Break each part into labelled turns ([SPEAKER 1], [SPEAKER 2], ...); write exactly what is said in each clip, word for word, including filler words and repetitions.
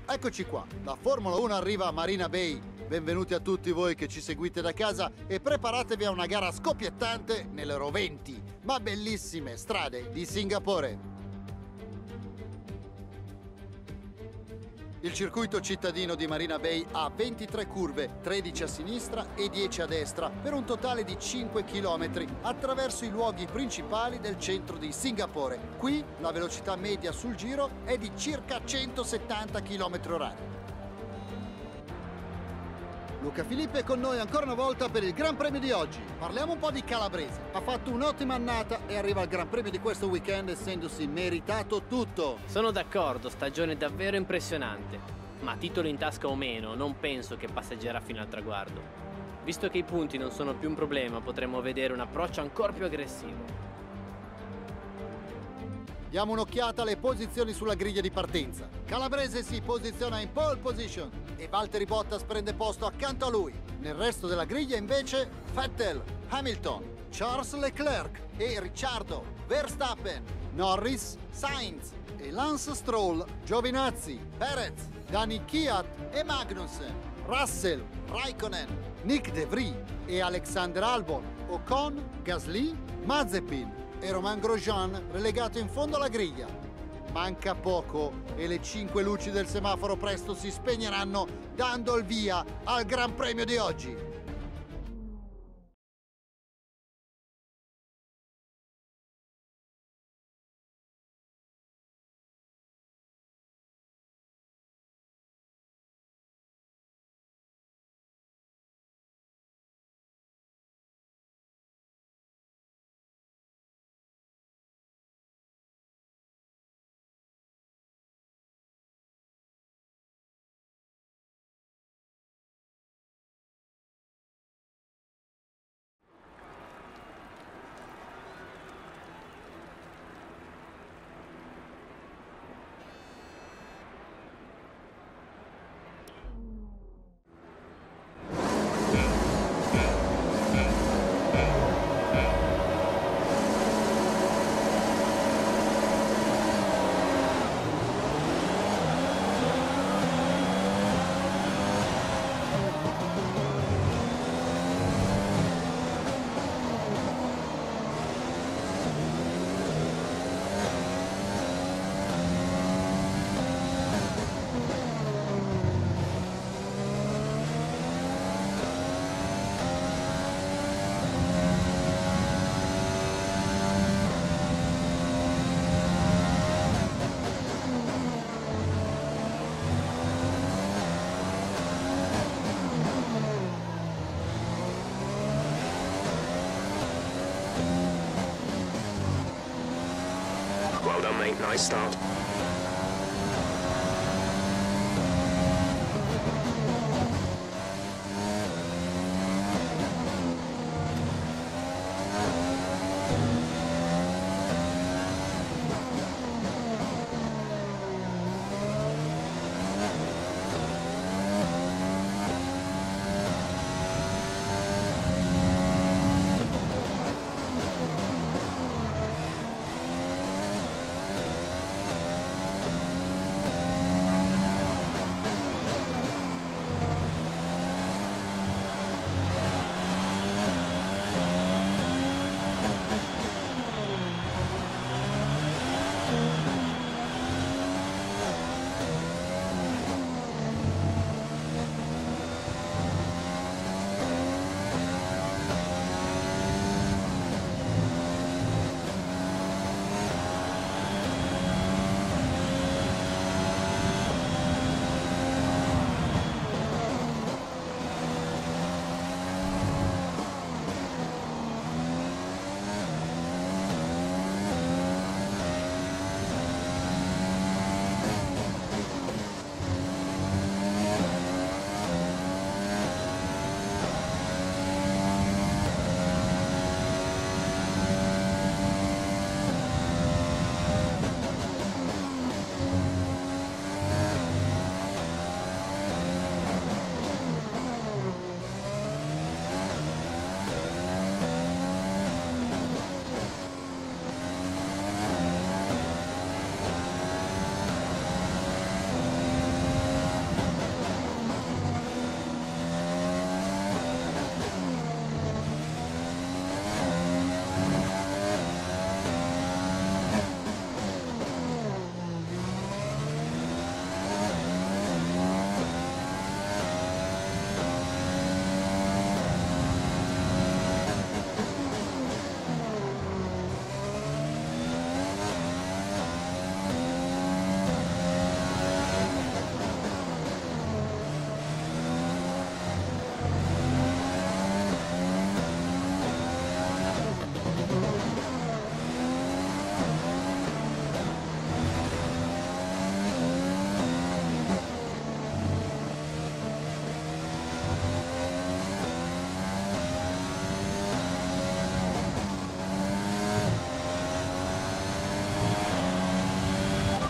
[SPEAKER 1] Eccoci qua, la Formula uno arriva a Marina Bay. Benvenuti a tutti voi che ci seguite da casa e preparatevi a una gara scoppiettante nelle roventi, ma bellissime strade di Singapore. Il circuito cittadino di Marina Bay ha ventitré curve, tredici a sinistra e dieci a destra, per un totale di cinque chilometri attraverso i luoghi principali del centro di Singapore. Qui la velocità media sul giro è di circa centosettanta chilometri orari. Luca Filippi è con noi ancora una volta per il Gran Premio di oggi. Parliamo un po' di Calabrese. Ha fatto un'ottima annata e arriva al Gran Premio di questo weekend essendosi meritato tutto.
[SPEAKER 2] Sono d'accordo, stagione davvero impressionante. Ma titolo in tasca o meno, non penso che passeggerà fino al traguardo. Visto che i punti non sono più un problema, potremmo vedere un approccio ancora più aggressivo.
[SPEAKER 1] Diamo un'occhiata alle posizioni sulla griglia di partenza. Calabrese si posiziona in pole position e Valtteri Bottas prende posto accanto a lui. Nel resto della griglia invece Vettel, Hamilton, Charles Leclerc e Ricciardo, Verstappen, Norris, Sainz e Lance Stroll, Giovinazzi, Perez, Dani Kvyat e Magnussen, Russell, Raikkonen, Nick De Vries e Alexander Albon, Ocon, Gasly, Mazepin e Romain Grosjean relegato in fondo alla griglia. Manca poco e le cinque luci del semaforo presto si spegneranno, dando il via al Gran Premio di oggi.
[SPEAKER 3] Well done, mate. Nice start.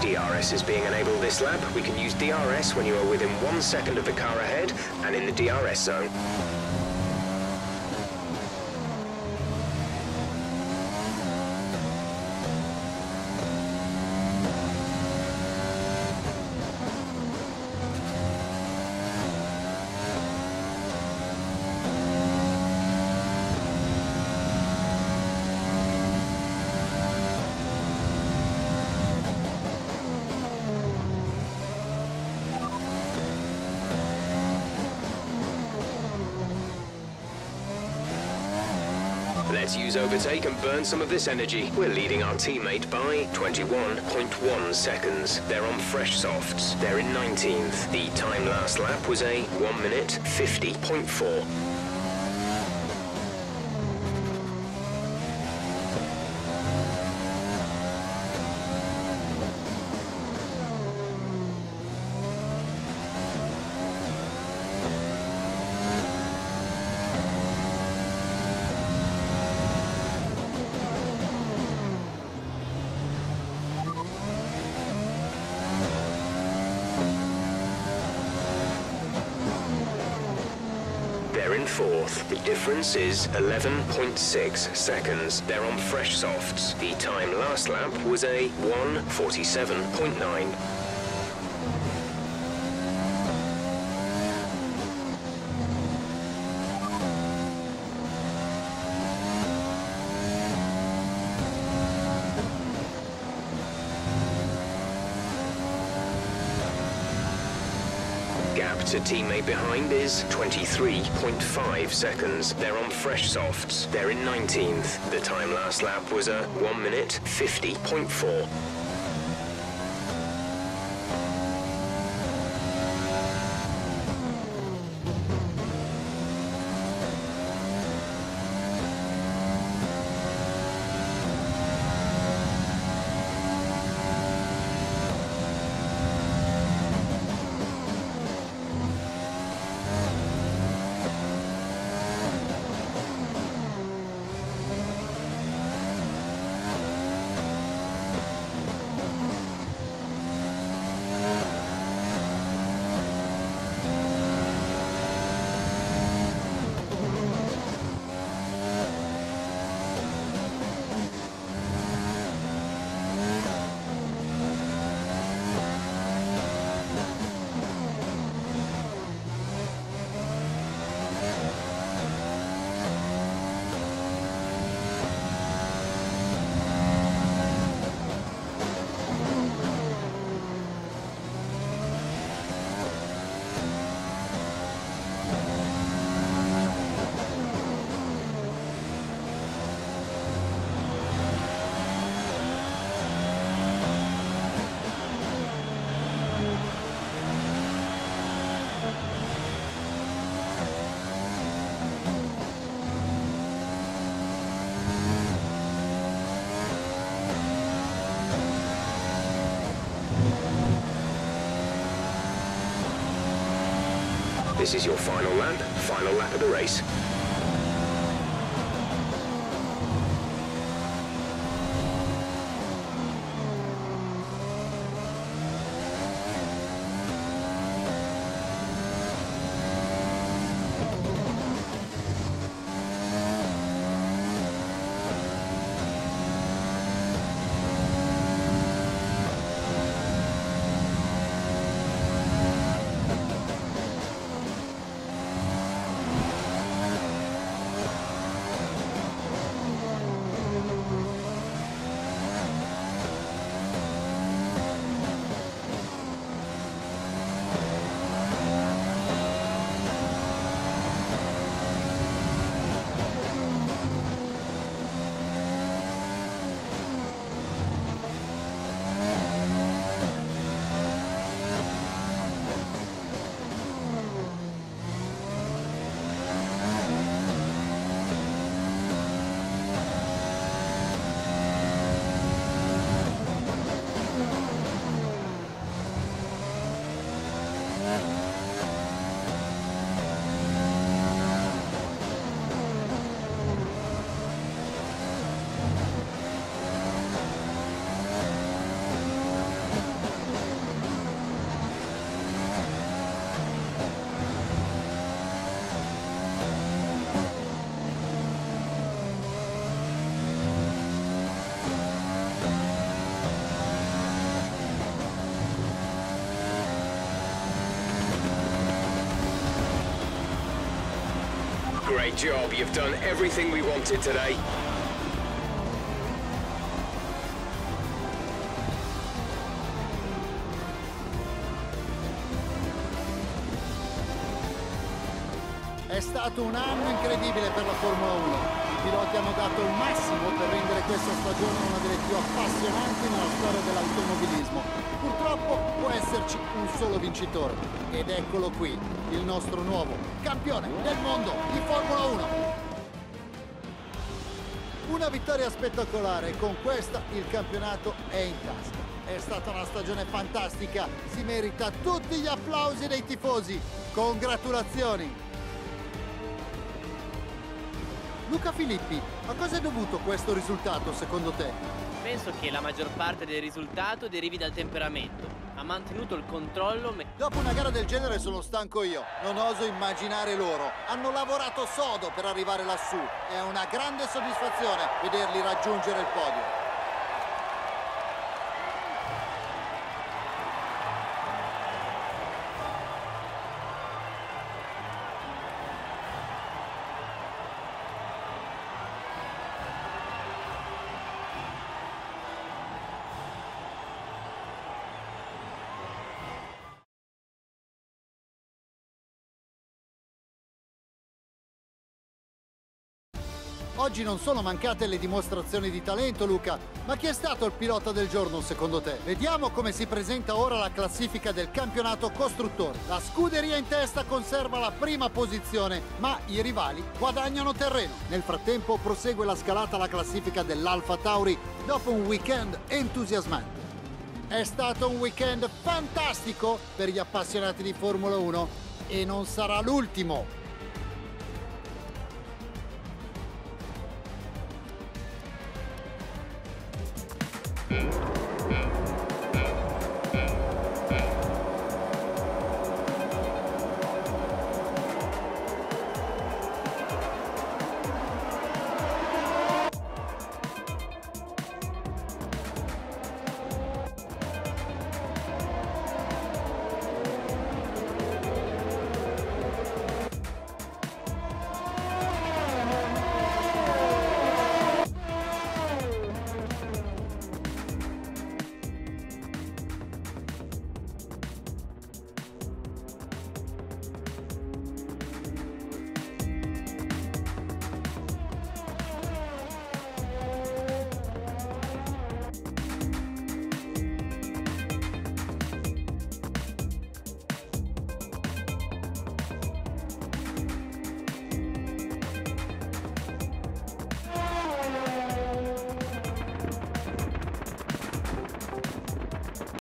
[SPEAKER 3] D R S is being enabled this lap. We can use D R S when you are within one second of the car ahead and in the D R S zone. Let's use overtake and burn some of this energy. We're leading our teammate by twenty-one point one seconds. They're on fresh softs. They're in nineteenth. The time last lap was a one minute fifty point four. They're in fourth. The difference is eleven point six seconds. They're on fresh softs. The time last lap was a one forty-seven point nine. Gap to teammate behind is twenty-three point five seconds. They're on fresh softs. They're in nineteenth. The time last lap was a one minute fifty point four. This is your final lap, final lap of the race. Great job. You've done everything we wanted today.
[SPEAKER 1] È stato un anno incredibile per la Formula uno. I piloti hanno dato il massimo per rendere questa stagione una delle più appassionanti nella storia dell'automobilismo. Purtroppo può esserci un solo vincitore. Ed eccolo qui, il nostro nuovo campione del mondo di Formula uno. Una vittoria spettacolare e con questa il campionato è in tasca. È stata una stagione fantastica, si merita tutti gli applausi dei tifosi. Congratulazioni! Luca Filippi, a cosa è dovuto questo risultato secondo te?
[SPEAKER 2] Penso che la maggior parte del risultato derivi dal temperamento. Ha mantenuto il controllo.
[SPEAKER 1] Dopo una gara del genere sono stanco io, non oso immaginare loro. Hanno lavorato sodo per arrivare lassù. È una grande soddisfazione vederli raggiungere il podio. Oggi non sono mancate le dimostrazioni di talento, Luca, ma chi è stato il pilota del giorno secondo te? Vediamo come si presenta ora la classifica del campionato costruttori. La scuderia in testa conserva la prima posizione, ma i rivali guadagnano terreno. Nel frattempo prosegue la scalata alla classifica dell'Alfa Tauri dopo un weekend entusiasmante. È stato un weekend fantastico per gli appassionati di Formula uno e non sarà l'ultimo.
[SPEAKER 3] Mm.